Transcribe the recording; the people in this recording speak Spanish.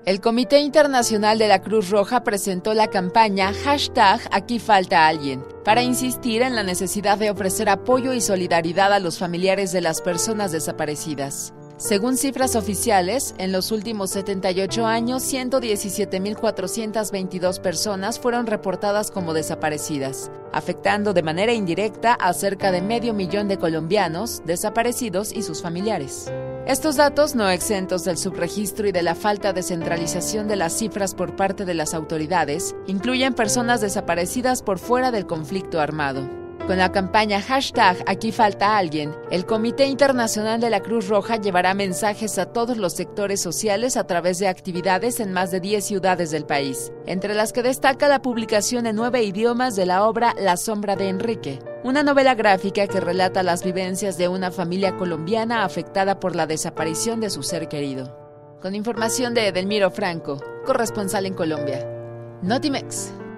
El Comité Internacional de la Cruz Roja presentó la campaña #AquíFaltaAlguien para insistir en la necesidad de ofrecer apoyo y solidaridad a los familiares de las personas desaparecidas. Según cifras oficiales, en los últimos 78 años, 117.422 personas fueron reportadas como desaparecidas, afectando de manera indirecta a cerca de 500.000 de colombianos desaparecidos y sus familiares. Estos datos, no exentos del subregistro y de la falta de centralización de las cifras por parte de las autoridades, incluyen personas desaparecidas por fuera del conflicto armado. Con la campaña #AquíFaltaAlguien, el Comité Internacional de la Cruz Roja llevará mensajes a todos los sectores sociales a través de actividades en más de 10 ciudades del país, entre las que destaca la publicación en 9 idiomas de la obra La sombra de Enrique, una novela gráfica que relata las vivencias de una familia colombiana afectada por la desaparición de su ser querido. Con información de Edelmiro Franco, corresponsal en Colombia. Notimex.